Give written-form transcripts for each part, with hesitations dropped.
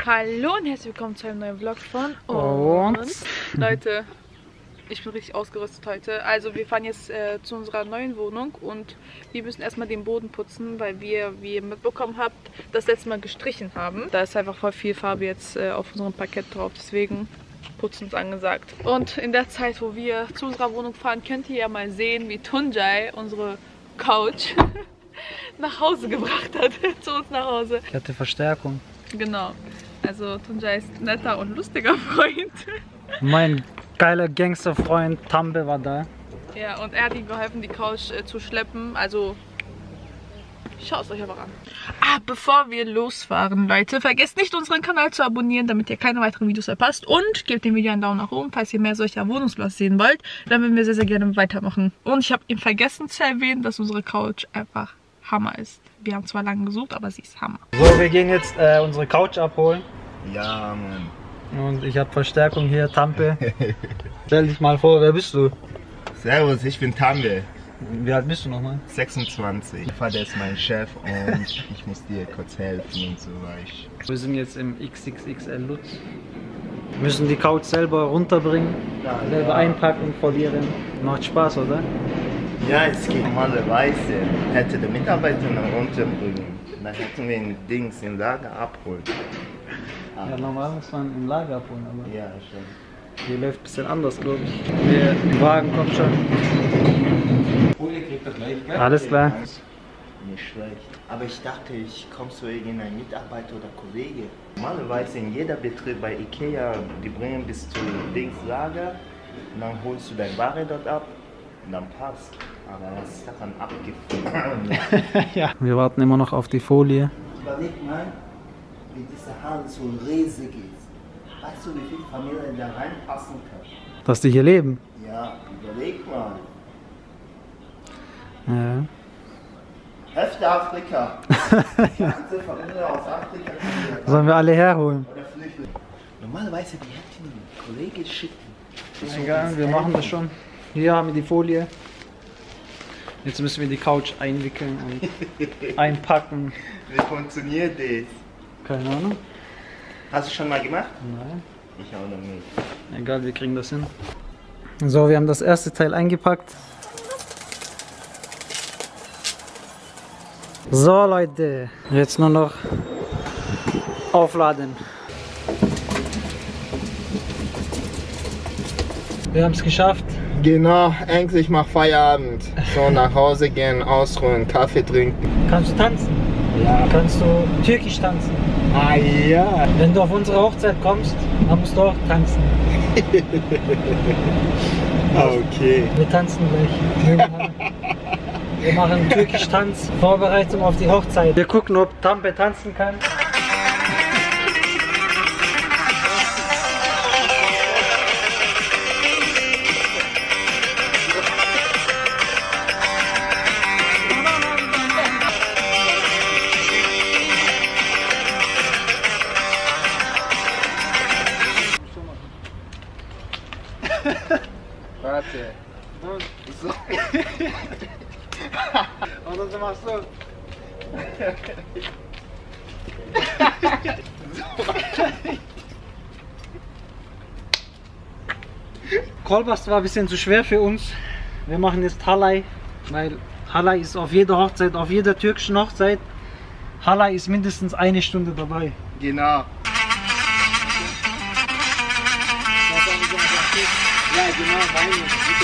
Hallo und herzlich willkommen zu einem neuen Vlog von uns. Leute, ich bin richtig ausgerüstet heute. Also wir fahren jetzt zu unserer neuen Wohnung und wir müssen erstmal den Boden putzen, weil wir, wie ihr mitbekommen habt, das letzte Mal gestrichen haben. Da ist einfach voll viel Farbe jetzt auf unserem Parkett drauf, deswegen Putzen ist angesagt. Und in der Zeit, wo wir zu unserer Wohnung fahren, könnt ihr ja mal sehen, wie Tunjai unsere Couch nach Hause gebracht hat, zu uns nach Hause. Ich hatte Verstärkung. Genau. Also Tunjai ist ein netter und lustiger Freund. Mein geiler Gangsterfreund Tambe war da. Ja, und er hat ihm geholfen, die Couch zu schleppen. Also schaut es euch aber an. Bevor wir losfahren, Leute, vergesst nicht, unseren Kanal zu abonnieren, damit ihr keine weiteren Videos verpasst. Und gebt dem Video einen Daumen nach oben, falls ihr mehr solcher Wohnungsvlogs sehen wollt. Dann würden wir sehr, sehr gerne weitermachen. Und ich habe ihm vergessen zu erwähnen, dass unsere Couch einfach Hammer ist. Wir haben zwar lange gesucht, aber sie ist Hammer. So, wir gehen jetzt unsere Couch abholen. Ja, Mann. Und ich habe Verstärkung hier, Tampe. Stell dich mal vor, wer bist du? Servus, ich bin Tambe. Wie alt bist du nochmal? 26. Mein Vater ist mein Chef und ich muss dir kurz helfen und so weiter. Wir sind jetzt im XXXL Lutz. Wir müssen die Couch selber runterbringen, selber einpacken, verlieren. Macht Spaß, oder? Ja, es geht normalerweise. Hätte der Mitarbeiter noch runterbringen. Dann hätten wir ein Dings im Lager abholen. Ja, normal muss man im Lager abholen, aber Ja, schon. hier läuft ein bisschen anders, glaube ich. Der Wagen kommt schon. Alles klar. Nicht schlecht. Aber ich dachte, ich komme zu irgendeinem Mitarbeiter oder Kollege. Normalerweise in jeder Betrieb bei Ikea, die bringen bis zu Dings Lager und dann holst du deine Ware dort ab und dann passt. Aber das ist daran abgefahren. Ja. Wir warten immer noch auf die Folie. Überleg mal, wie diese Halle so riesig ist. Weißt du, wie viele Familien da reinpassen kann? Dass die hier leben. Ja, überleg mal. Ja. Hälfte Afrika. Ganze Familie aus Afrika. Sollen wir alle herholen? Oder Flüchtlinge. Normalerweise die hätten einen Kollegen schicken. Egal, wir machen das schon. Hier haben wir die Folie. Jetzt müssen wir die Couch einwickeln und einpacken. Wie funktioniert das? Keine Ahnung. Hast du schon mal gemacht? Nein. Ich auch noch nicht. Egal, wir kriegen das hin. So, wir haben das erste Teil eingepackt. So Leute, jetzt nur noch aufladen. Wir haben es geschafft. Genau, endlich mal Feierabend. So nach Hause gehen, ausruhen, Kaffee trinken. Kannst du tanzen? Ja. Kannst du türkisch tanzen? Ah ja. Wenn du auf unsere Hochzeit kommst, dann musst du auch tanzen. Okay. Wir tanzen gleich. Wir machen türkisch Tanz, Vorbereitung auf die Hochzeit. Wir gucken, ob Tambe tanzen kann. Warte. So. Oder du machst so. Kolbast war ein bisschen zu schwer für uns. Wir machen jetzt Halay, weil Halay ist auf jeder Hochzeit, auf jeder türkischen Hochzeit. Halay ist mindestens eine Stunde dabei. Genau. Ja, genau, meine.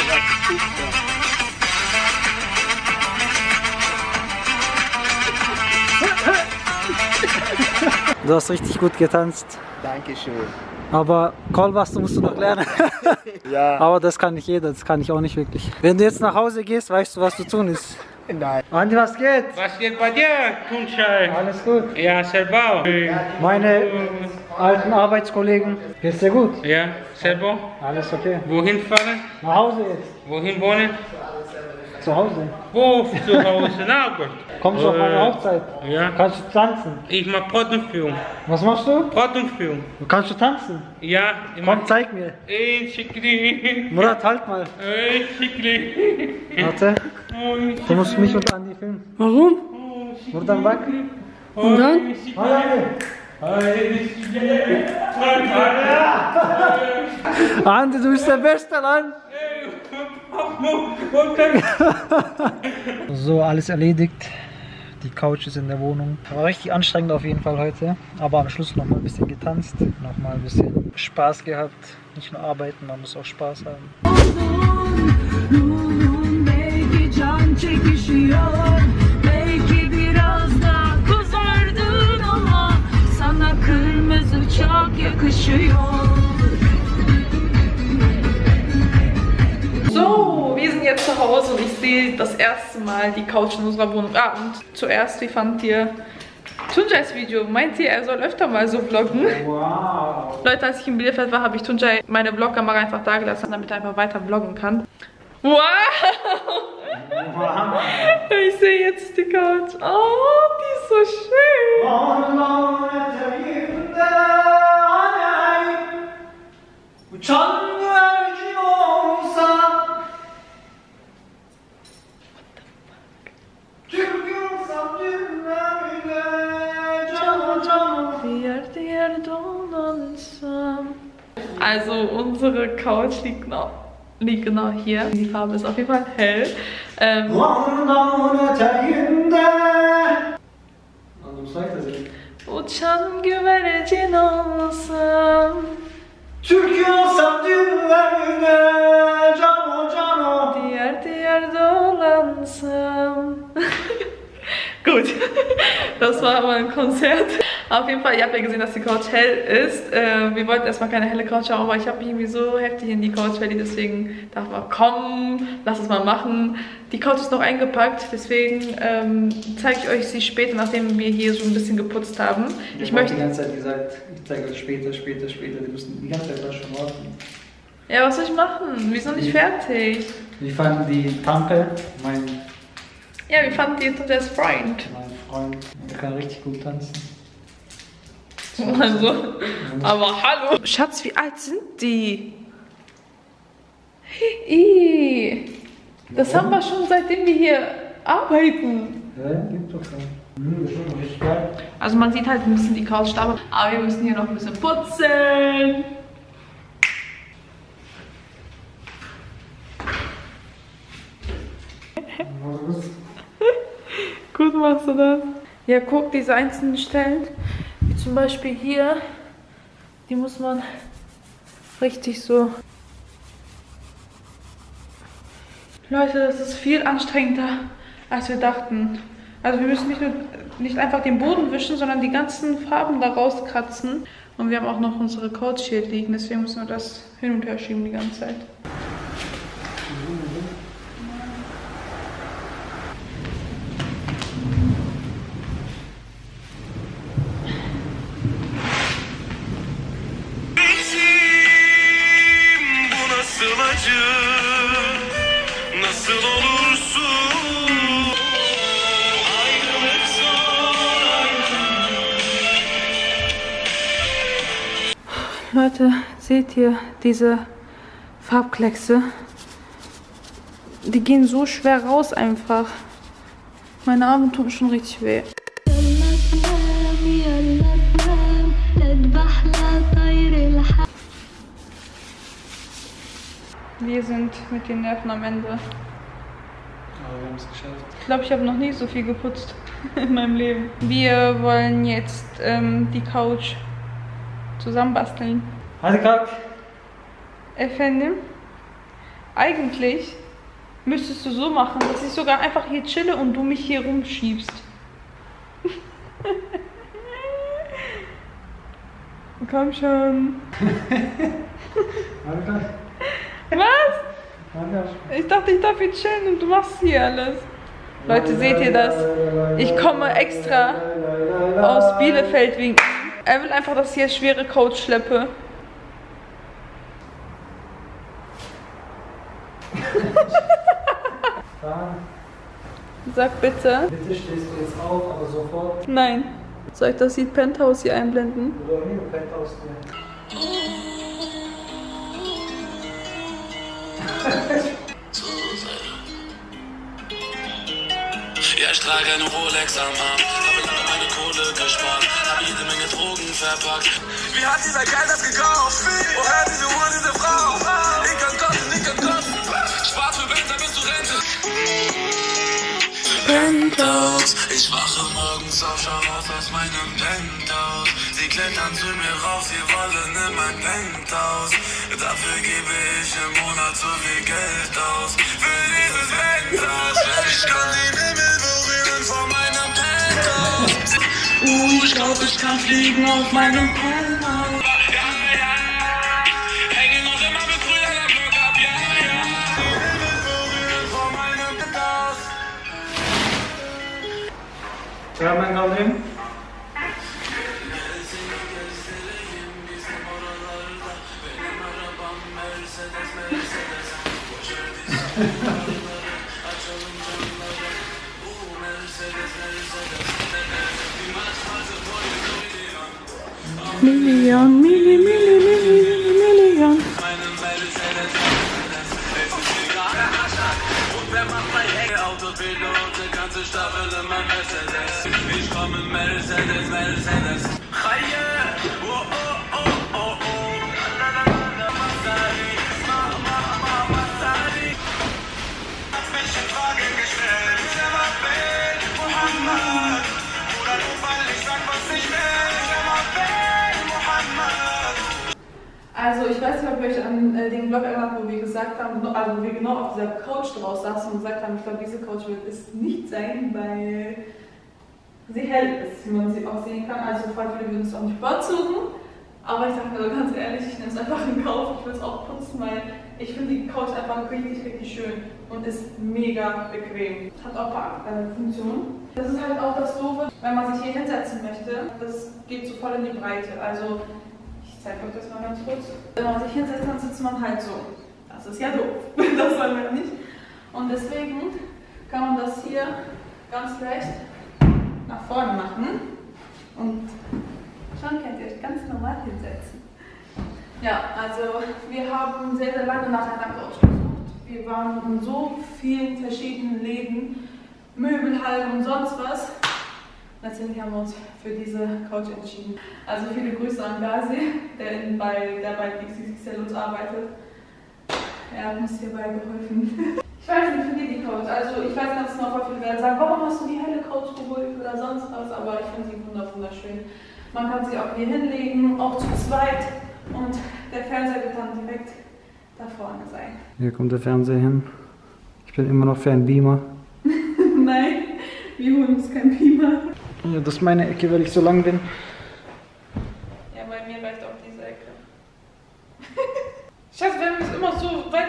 Du hast richtig gut getanzt. Dankeschön. Aber Kolbast musst du noch lernen. Ja. Aber das kann nicht jeder, das kann ich auch nicht wirklich. Wenn du jetzt nach Hause gehst, weißt du, was zu tun ist. Nein. Andi, was geht? Was geht bei dir, Tunjai? Alles gut. Ja, selber. Meine alten Arbeitskollegen, geht's dir gut? Ja, selber. Alles okay. Wohin fahren? Nach Hause jetzt. Wohin wohnen? Zu Hause. Wo zu Hause? Na gut. Kommst du auf meine Hochzeit? Ja. Kannst du tanzen? Ich mach Brotenführung. Was machst du? Brotenführung. Kannst du tanzen? Ja, ich Komm, mach. zeig mir. Ey, Schickli. Murat, halt mal. Ey, Schickli. Warte. Du musst mich und Andi filmen. Warum? Buradan bak. Und dann? Hadi. Ante, du bist der Beste, Mann. So, alles erledigt. Die Couch ist in der Wohnung. War richtig anstrengend auf jeden Fall heute. Aber am Schluss noch mal ein bisschen getanzt. Noch mal ein bisschen Spaß gehabt. Nicht nur arbeiten, man muss auch Spaß haben. Belki biraz da kızardın ama sana kırmızı çok yakışıyor. So, wir sind jetzt zu Hause und ich sehe das erste Mal die Couch in unserer Wohnung. Ah, und zuerst, wie fandet ihr Tunjais Video? Meint ihr, er soll öfter mal so vloggen? Wow. Leute, als ich in Bielefeld war, habe ich Tunjai meine Vlogkamera einfach da gelassen, damit er einfach weiter vloggen kann. Wow! Ich sehe jetzt die Couch. Oh, die ist so schön. Also unsere Couch liegt genau hier. Die Farbe ist auf jeden Fall hell. Uçan güvercin olsam, Türkü olsam dünlerde, cano cano. diğer dolansam. Gut, das war aber ein Konzert. Auf jeden Fall, ihr habt ja gesehen, dass die Couch hell ist. Wir wollten erstmal keine helle Couch haben, aber ich habe mich irgendwie so heftig in die Couch verliebt, deswegen dachte ich mal, komm, lass es mal machen. Die Couch ist noch eingepackt, deswegen zeige ich euch sie später, nachdem wir hier so ein bisschen geputzt haben. Ich möchte die ganze Zeit gesagt, ich zeige euch später. Die müssen die ganze Zeit da schon warten. Ja, was soll ich machen? Wir sind noch nicht fertig. Wie fanden die Tampe? Ja, wir fanden die Tunjais Freund. Mein Freund, der kann richtig gut tanzen. Also, aber hallo. Schatz, wie alt sind die? Das haben wir schon seitdem wir hier arbeiten. Ja, gibt doch schon. Das ist schon richtig geil. Also man sieht halt ein bisschen die Couch da, aber wir müssen hier noch ein bisschen putzen. Gut machst du das. Ja, guck, diese einzelnen Stellen, wie zum Beispiel hier, die muss man richtig so... Leute, das ist viel anstrengender, als wir dachten. Also wir müssen nicht einfach den Boden wischen, sondern die ganzen Farben da rauskratzen. Und wir haben auch noch unsere Couch hier liegen, deswegen müssen wir das hin und her schieben die ganze Zeit. Nasıl olursun? Ayrılık zor. Leute, seht ihr diese Farbkleckse? Die gehen so schwer raus einfach. Meine Arme tun schon richtig weh. Wir sind mit den Nerven am Ende. Aber wir haben es geschafft. Ich glaube, ich habe noch nie so viel geputzt in meinem Leben. Wir wollen jetzt die Couch zusammenbasteln. Hadi kalk. Efendim, eigentlich müsstest du so machen, dass ich sogar einfach hier chille und du mich hier rumschiebst. Komm schon. Hadi kalk. Was? Hadi kalk. Ich dachte, ich darf hier chillen und du machst hier alles. Leute, seht ihr das? Ich komme extra aus Bielefeld wegen ihm. Er will einfach, dass ich hier schwere Couch schleppe. Sag bitte. Bitte stehst du jetzt auf, aber sofort. Nein. Soll ich das Lied Penthouse hier einblenden? Oder nie Penthouse. Ja, ich trage eine Rolex am Arm, habe lange meine Kohle gespart, habe jede Menge Drogen verpackt. Wie hat dieser Kerl das gekauft? Woher diese Uhr, diese Frau? Ich kann kosten. Spart für Winter bis zur Rente. Penthouse. Ich wache morgens auf, schau raus aus meinem Penthouse. Sie klettern zu mir rauf, sie wollen in mein Penthouse. Dafür gebe ich im Monat so viel Geld aus. Für dieses Penthouse. Ich kann den Himmel berühren von meinem Penthouse. Ich glaub, ich kann fliegen auf meinem Penthouse. Hängen noch immer mit Brüdern am Block ab, ja. Den Himmel berühren von meinem Penthouse. Ja, mein Gott. Million. Ich komme in Mercedes. Also ich weiß nicht, ob ihr euch an den Vlog erinnert, wo wir gesagt haben, also wo wir genau auf dieser Couch draus saßen und gesagt haben, ich glaube, diese Couch wird es nicht sein, weil sie hell ist, wie man sie auch sehen kann. Also voll viele würden es auch nicht bevorzugen. Aber ich sage mir so ganz ehrlich, ich nehme es einfach in Kauf. Ich will es auch putzen, weil ich finde die Couch einfach richtig schön und ist mega bequem. Hat auch ein paar Funktionen. Das ist halt auch das Doofe, wenn man sich hier hinsetzen möchte. Das geht so voll in die Breite. Also ich zeige euch das mal ganz kurz. Wenn man sich hinsetzt, dann sitzt man halt so. Das ist ja doof. Das wollen wir nicht. Und deswegen kann man das hier ganz leicht nach vorne machen. Und schon könnt ihr euch ganz normal hinsetzen. Ja, also wir haben sehr lange nach einer Couch gesucht. Wir waren in so vielen verschiedenen Läden, Möbelhallen und sonst was. Letztendlich haben wir uns für diese Couch entschieden. Also viele Grüße an Gazi, der bei XXL uns arbeitet. Er hat uns hierbei geholfen. Ich weiß nicht, für die Couch. Also ich weiß nicht, dass noch voll viele werden sagen, warum hast du die helle Couch geholt oder sonst was, aber ich finde sie wunderschön. Man kann sie auch hier hinlegen, auch zu zweit, und der Fernseher wird dann direkt da vorne sein. Hier kommt der Fernseher hin. Ich bin immer noch für einen Beamer. Nein, wir holen uns keinen Beamer. Ja, das ist meine Ecke, weil ich so lang bin. Ja, bei mir reicht auch diese Ecke. Schatz, wenn wir uns immer so weit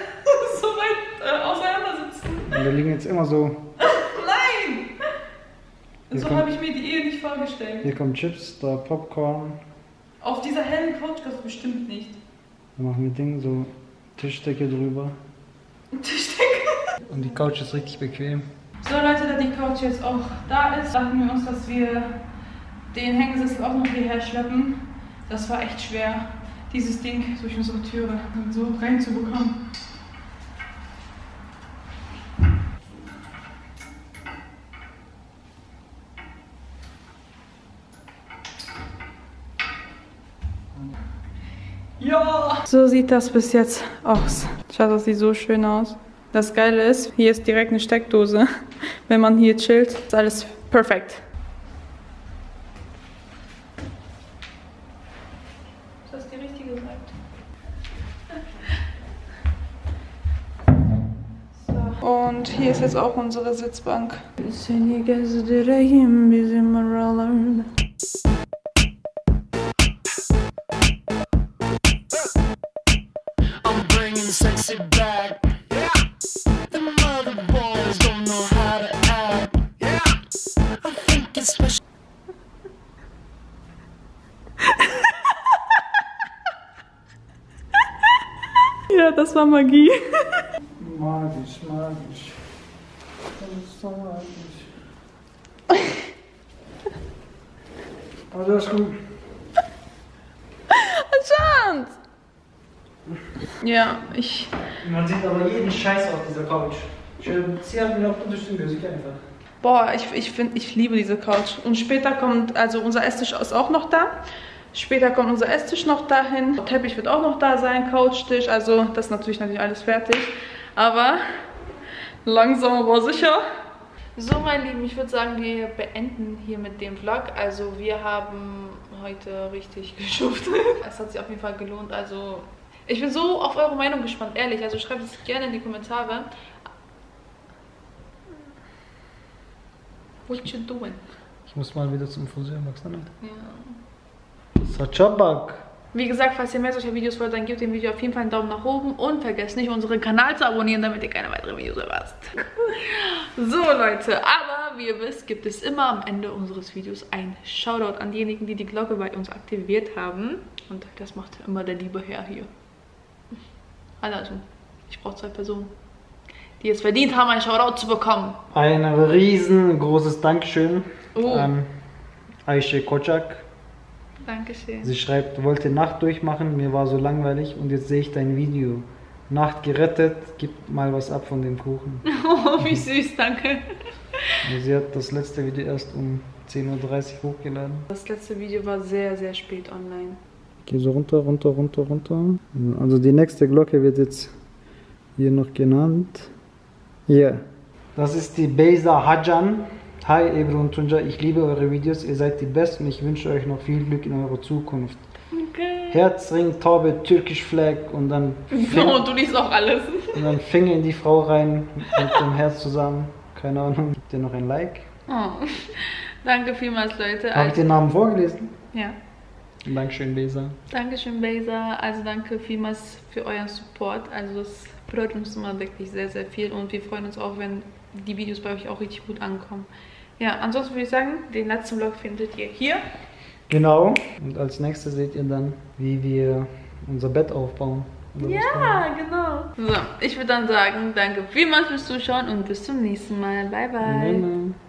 auseinander sitzen. Und wir liegen jetzt immer so. Nein! Hier So habe ich mir die Ehe nicht vorgestellt. Hier kommen Chips, da Popcorn. Auf dieser hellen Couch das bestimmt nicht. Dann machen wir Ding, so Tischdecke drüber. Tischdecke. Und die Couch ist richtig bequem. So Leute, da die Couch jetzt auch da ist, dachten wir uns, dass wir den Hängesessel auch noch hierher schleppen. Das war echt schwer, dieses Ding durch unsere Türe so reinzubekommen. Ja! So sieht das bis jetzt aus. Schaut, das sieht so schön aus. Das Geile ist, hier ist direkt eine Steckdose. Wenn man hier chillt, ist alles perfekt. Ist das die richtige Seite? So. Und hier ist jetzt auch unsere Sitzbank. Sexy back. Yeah. The mother boys don't know how to act. Yeah. I think it's special. Ja, das war Magie. Magisch. Das ist so magisch. Aber das ist gut. Chance! Ja, Man sieht aber jeden Scheiß auf dieser Couch. Ich ziehe halt mir auf durch den Gesicht einfach. Boah, ich liebe diese Couch. Und später kommt, also unser Esstisch ist auch noch da. Später kommt unser Esstisch noch dahin. Der Teppich wird auch noch da sein, Couchtisch. Also das ist natürlich alles fertig. Aber langsam aber sicher. So, meine Lieben, ich würde sagen, wir beenden hier mit dem Vlog. Also wir haben heute richtig geschuftet. Es hat sich auf jeden Fall gelohnt. Also ich bin so auf eure Meinung gespannt, ehrlich. Also schreibt es gerne in die Kommentare. What you doing? Ich muss mal wieder zum Friseur, magst du nicht? Ja. Sachabak. Wie gesagt, falls ihr mehr solcher Videos wollt, dann gebt dem Video auf jeden Fall einen Daumen nach oben und vergesst nicht, unseren Kanal zu abonnieren, damit ihr keine weiteren Videos verpasst. So, Leute, aber wie ihr wisst, gibt es immer am Ende unseres Videos ein Shoutout an diejenigen, die die Glocke bei uns aktiviert haben. Und das macht immer der liebe Herr hier. Also, ich brauche 2 Personen, die es verdient haben, ein Shoutout zu bekommen. Ein riesengroßes Dankeschön an Aisha Kocak. Dankeschön. Sie schreibt, wollte Nacht durchmachen, mir war so langweilig und jetzt sehe ich dein Video. Nacht gerettet, gib mal was ab von dem Kuchen. Oh, wie süß, danke. Und sie hat das letzte Video erst um 10:30 Uhr hochgeladen. Das letzte Video war sehr, sehr spät online. Geh so runter, runter, runter, runter. Also die nächste Glocke wird jetzt hier noch genannt. Hier. Das ist die Beyza Hajan. Hi Ebru und Tunca, ich liebe eure Videos, ihr seid die Besten und ich wünsche euch noch viel Glück in eurer Zukunft. Okay. Herzring, Taube, Türkisch Flag und dann Oh, du liest auch alles. und dann Finger in die Frau rein mit dem Herz zusammen. Keine Ahnung. Gibt ihr noch ein Like? Oh. Danke vielmals, Leute. Habe ich den Namen vorgelesen? Ja. Dankeschön, Beyza. Dankeschön, Beyza. Also danke vielmals für euren Support. Also das bedeutet uns immer wirklich sehr, sehr viel und wir freuen uns auch, wenn die Videos bei euch auch richtig gut ankommen. Ja, ansonsten würde ich sagen, den letzten Vlog findet ihr hier. Genau. Und als nächstes seht ihr dann, wie wir unser Bett aufbauen. Oder Ja, genau. So, ich würde dann sagen, danke vielmals fürs Zuschauen und bis zum nächsten Mal. Bye, bye. was?